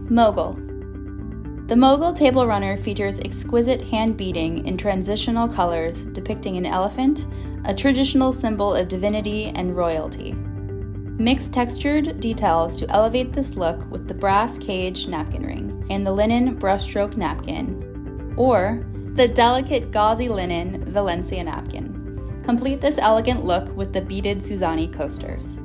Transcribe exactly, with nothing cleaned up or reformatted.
Mogul. The Mogul Table Runner features exquisite hand beading in transitional colors depicting an elephant, a traditional symbol of divinity and royalty. Mix textured details to elevate this look with the brass cage napkin ring and the linen brushstroke napkin, or the delicate gauzy linen Valencia napkin. Complete this elegant look with the beaded Suzani coasters.